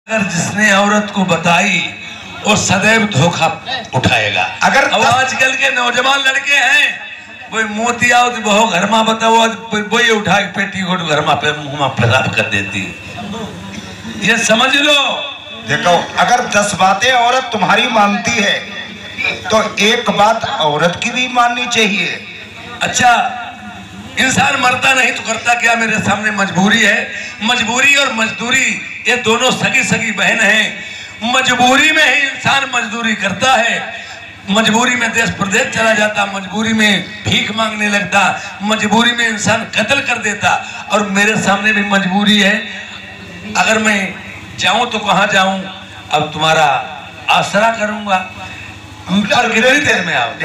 अगर जिसने औरत को बताई वो सदैव धोखा उठाएगा। अगर अब आजकल के नौजवान लड़के हैं वो मोती आओ तो बहु घर में बताओ वही उठा के पेटी को घर में पे मुंह में फैलाप कर देती। ये समझ लो। देखो अगर 10 बातें औरत तुम्हारी मानती है तो एक बात औरत की भी माननी चाहिए। अच्छा इंसान मरता नहीं तो करता क्या? मेरे सामने मजबूरी है। मजबूरी और मजदूरी ये दोनों सगी सगी बहन हैं। मजबूरी में ही इंसान मजदूरी करता है। मजबूरी में देश प्रदेश चला जाता, मजबूरी में भीख मांगने लगता, मजबूरी में इंसान कत्ल कर देता। और मेरे सामने भी मजबूरी है। अगर मैं जाऊं तो कहाँ जाऊं? अब तुम्हारा आसरा करूंगा। पर कितनी देर में आओ?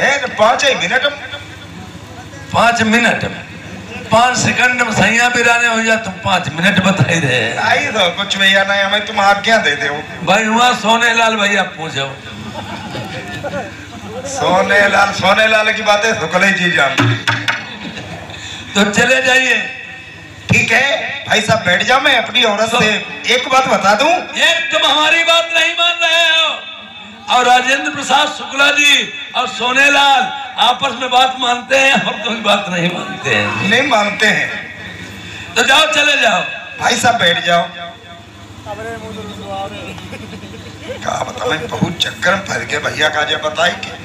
5 मिनट में 5 सेकंड में सैया बिराने हो जा। तुम 5 मिनट बताई रहे। आई तो कुछ भैया नहीं, हमें तुम आज्ञा दे दो भाई। वहाँ सोने लाल भैया पूछो। सोने लाल की बातें सुकल जी जानती। तो चले जाइए। ठीक है भाई साहब बैठ जाओ। मैं अपनी औरत से एक बात बता दूं। एक तुम हमारी बात नहीं मान रहे हो और राजेंद्र प्रसाद शुक्ला जी और सोनेलाल आपस में बात मानते हैं और तुम बात नहीं मानते हैं। नहीं मानते हैं तो जाओ चले जाओ। भाई साहब बैठ जाओ। क्या बता मैं बहुत चक्कर में फंस गया भैया का जब बताई कि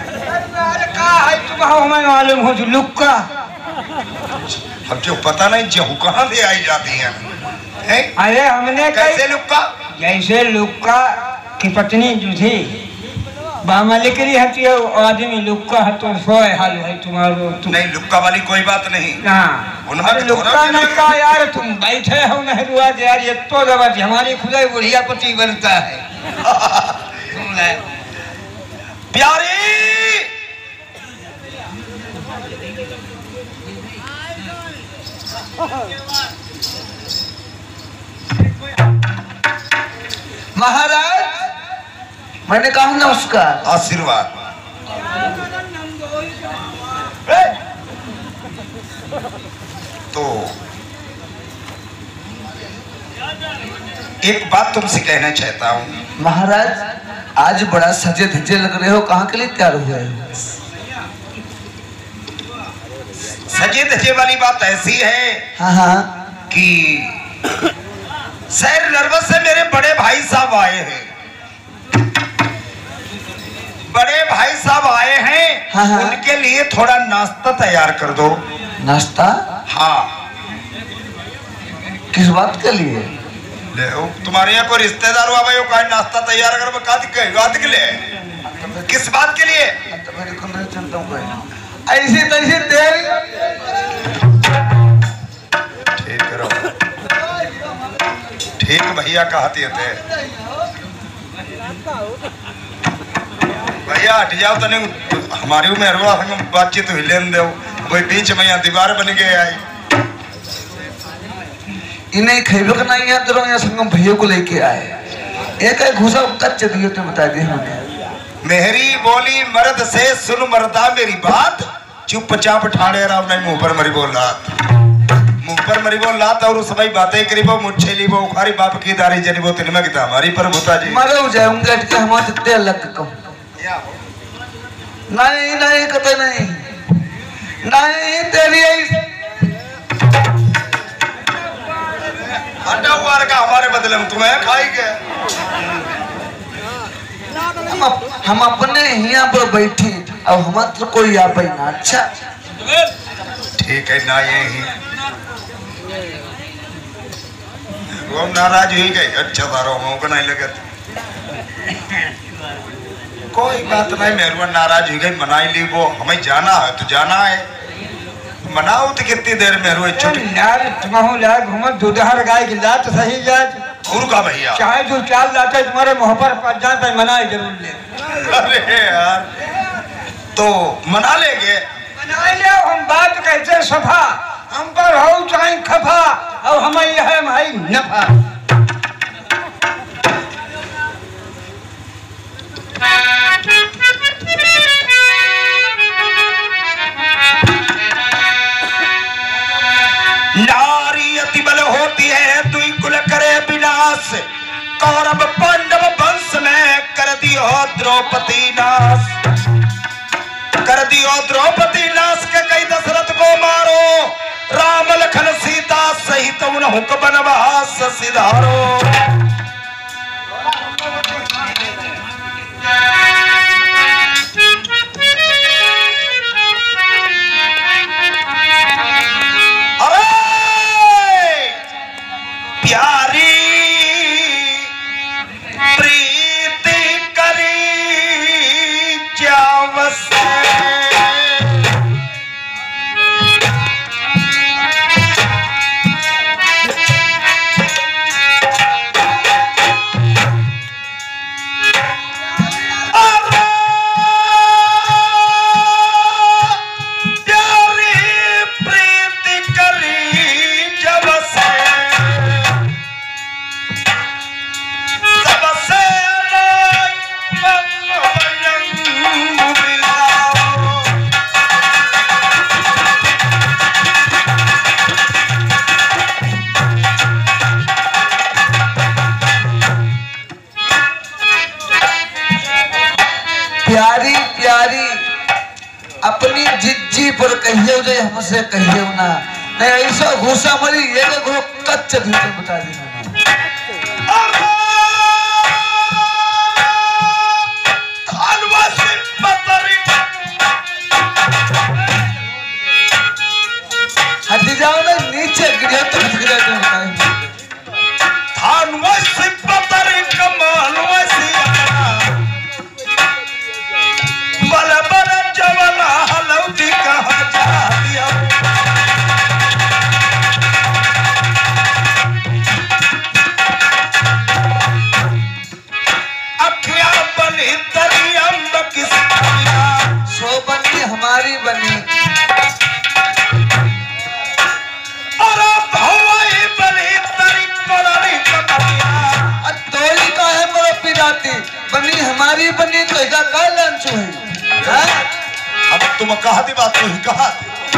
तुम हमें मालूम हो लुक्का हम जो पता नहीं जो कहाँ से आई जाती हैं। अरे हमने कैसे लुक्का? जैसे लुक्का की पत्नी जो थी बामलिकरी हती है आदमी लुक्का है तो सोए हाल है तुम्हारो नहीं लुक्का वाली कोई बात नहीं। हाँ लुक्का नहीं का यार तुम बैठे हो नहरुआ यार ये तो जबरदस्त हमारी खुदा बुढ़िया पति बनता है। प्यारी महाराज मैंने कहा नमस्कार। आशीर्वाद। तो एक बात तुमसे कहना चाहता हूँ। महाराज आज बड़ा सजे धजे लग रहे हो, कहाँ के लिए तैयार हुए हो? सजे धजे वाली बात ऐसी है हाँ कि शहर नर्वस से मेरे बड़े भाई साहब आए हैं। बड़े भाई साहब आए हैं। हाँ। उनके लिए थोड़ा नाश्ता तैयार कर दो। नाश्ता? हाँ। किस बात के लिए? ले तुम्हारे यहाँ कोई रिश्तेदार हुआ भाई का नाश्ता तैयार कर के लिए किस बात के लिए? ऐसी तैसी तेल ठीक करो। ठीक भैया कहते थे भैया हट जाओ तो नहीं हमारी मेहरबा बातचीत हुई लेन दो कोई बीच में यहाँ दीवार बन गए आई इन्हें खेबे का नहीं है तो यहाँ संगम भैया को लेके आए एक घुसा कच्च दिए तो बता दिए हमें। मेहरी बोली मर्द से सुन मर्दा मेरी बात चुपचाप ठाणे रहा नहीं मुंह पर मरी बोल रहा था और उस समय बातें करी वो मुझे ली वो उखारी बाप की दारी जनी वो तिनमा की हमारी पर भूता जी मरे हो जाऊंगा कि हमारे जितने अलग कम नहीं कते नहीं तेरी हटा हुआ रखा हमारे बदले में तुम्हें खाई गए। हम अपने यहाँ पर बैठी अब हमारे तो कोई आ पाई ना। अच्छा ठीक है ना यही वो नाराज हुई गई। अच्छा तारो को नहीं लगे कोई बात नहीं मेहरबान नाराज हुई गई मनाई ली वो हमें जाना है तो जाना है मनाओ तो कितनी देर में रोए छुट्टी यार तुम यार घूमो दूधहर गाय की लात सही जात का भैया चाहे जो चाल लाते तुम्हारे मुँह पर जान पे मनाए जरूर ले। अरे यार तो मना लेंगे मना ले हम बात कहते सफा हम पर हो चाहे खफा और हमें यह है भाई नफा। नारी अति बल होती है दुई कुल करे विनाश कौरव पांडव वंश में कर दियो द्रौपदी नाश, कर दियो द्रौपदी नाश के कई दशरथ को मारो, राम लखन सीता सहित उन हुक बनवास सिधारो। प्यारी प्रीति करी जावस, प्यारी प्यारी अपनी जिज्जी पर कहियो जे हमसे कहियो ना, नहीं ऐसा घुसा मरी ये घो कच्च भीतर बता देना। हट जाओ ना नीचे गिरे तो गिरे तो बल बल जवला हलौदी कहाँ जा दिया। अखियां बनी तरी अम्ब किस सो बनी हमारी बनी और भवाई बनी तरी कोड़ी कमरिया। तोली का है मोर पिराती बनी हमारी बनी तो इधर का लंच हुई। अब तुम कहा दी बात नहीं कहा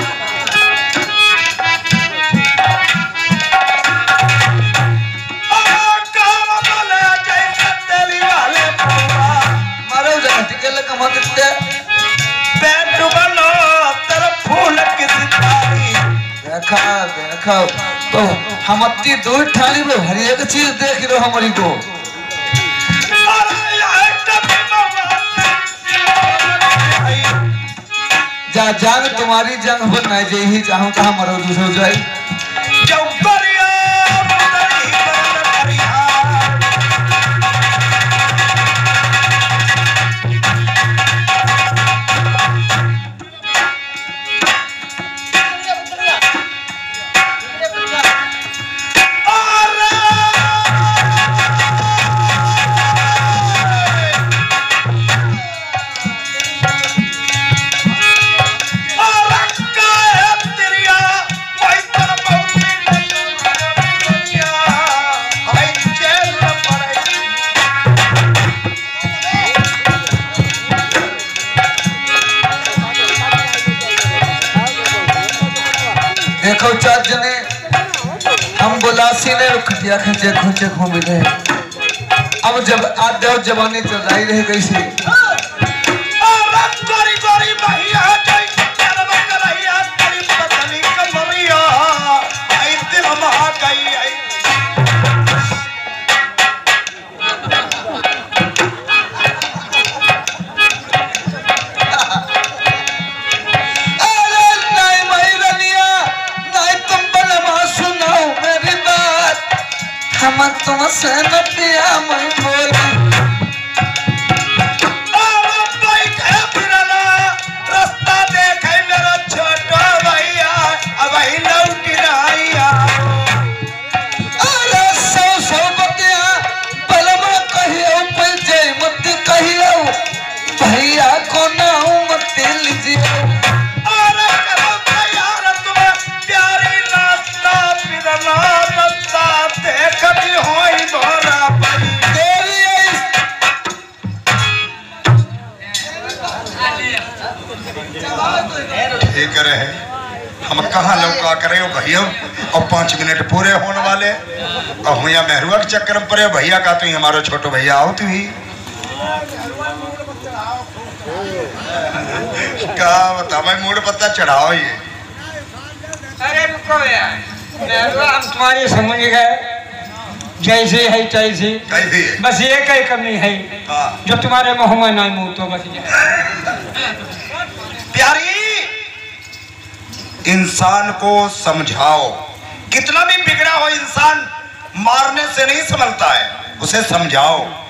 मारो जगह कमाते पेट बनो तेरा फूल किसी तारी। देखा देखा तो हम अति दूर ठाली में हर एक चीज देख रहे हमारी को। जा जान तुम्हारी जंग हो न जे ही चाहूं कहां मरो दूसरो जाए। देखो चार जने हम बुलासी ने खटिया खचे खोचे घूम रहे। अब जब आधे जवानी चल रही रह गई सी तुमसे न पिया मैं बोली रास्ता देखे मेरा छोटा भैया अब ही लौट आइया। अरे सौ सौ बतिया पलमा कहियो पे जय मत कहियो भैया को ना मत लीजिए। अरे करो यार तुम्हें प्यारी रास्ता पिरना रास्ता देखती होई मोरा भाई ठीक रहे। हम कहाँ लौका करे भैया और 5 मिनट पूरे होने वाले और हुआ मेहरुआ के चक्कर में पड़े भैया का, तो हमारा छोटो भैया आओ तू ही क्या बता मैं मूड पत्ता चढ़ाओ ये। अरे रुको यार, हम तुम्हारी समझ गए, जैसे है तैसे, कैसी है? बस एक ही कमी है जो तुम्हारे मुँह में ना मुँह तो बस जाए। प्यारी, इंसान को समझाओ, कितना भी बिगड़ा हो इंसान मारने से नहीं संभलता है, उसे समझाओ।